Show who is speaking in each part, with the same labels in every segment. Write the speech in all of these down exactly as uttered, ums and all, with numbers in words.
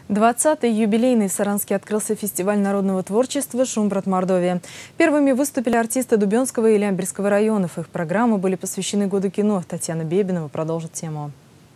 Speaker 1: двадцатый юбилейный в Саранске открылся фестиваль народного творчества «Шум, брат, Мордовия». Первыми выступили артисты Дубенского и Лямберского районов. Их программы были посвящены году кино. Татьяна Бебинова продолжит тему.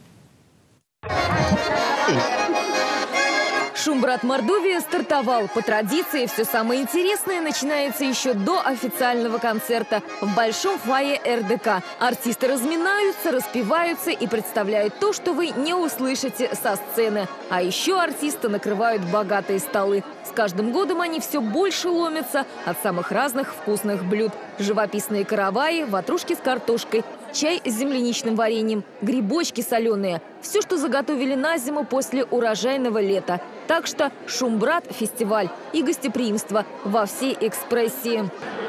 Speaker 2: «Шум, брат, Мордовия» стартовал. По традиции, все самое интересное начинается еще до официального концерта в большом фойе эр дэ ка. Артисты разминаются, распеваются и представляют то, что вы не услышите со сцены. А еще артисты накрывают богатые столы. С каждым годом они все больше ломятся от самых разных вкусных блюд. Живописные караваи, ватрушки с картошкой, чай с земляничным вареньем, грибочки соленые. Все, что заготовили на зиму после урожайного лета. Так что «Шум, брат» – фестиваль и гостеприимство во всей экспрессии.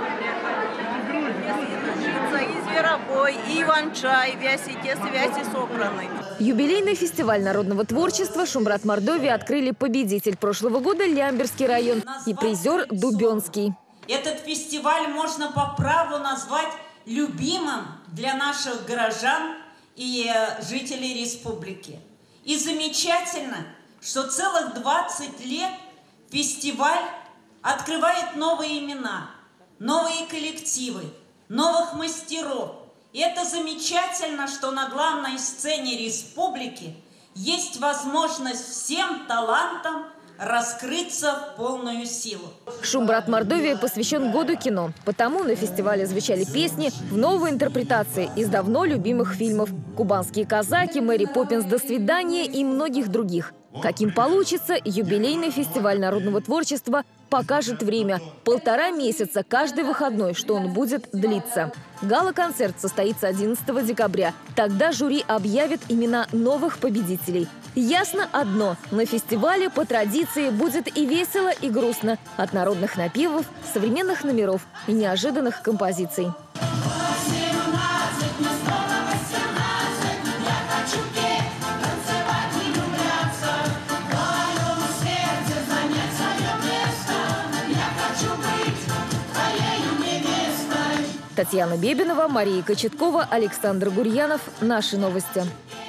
Speaker 3: И зверобой, и иван-чай, вяси, тесто, вяси собраны.
Speaker 2: Юбилейный фестиваль народного творчества «Шум, брат, Мордовия» открыли победитель прошлого года Лямберский район и призер Дубенский.
Speaker 4: Этот фестиваль можно по праву назвать любимым для наших горожан и жителей республики. И замечательно, что целых двадцать лет фестиваль открывает новые имена, новые коллективы, новых мастеров. И это замечательно, что на главной сцене республики есть возможность всем талантам раскрыться в полную силу.
Speaker 2: «Шум, брат, Мордовия» посвящен году кино. Потому на фестивале звучали песни в новой интерпретации из давно любимых фильмов «Кубанские казаки», «Мэри Поппинс», «До свидания» и многих других. Каким получится, юбилейный фестиваль народного творчества покажет время. Полтора месяца каждый выходной, что он будет длиться. Гала-концерт состоится одиннадцатого декабря. Тогда жюри объявит имена новых победителей. Ясно одно – на фестивале по традиции будет и весело, и грустно. От народных напевов, современных номеров и неожиданных композиций. Татьяна Бебинова, Мария Кочеткова, Александр Гурьянов. Наши новости.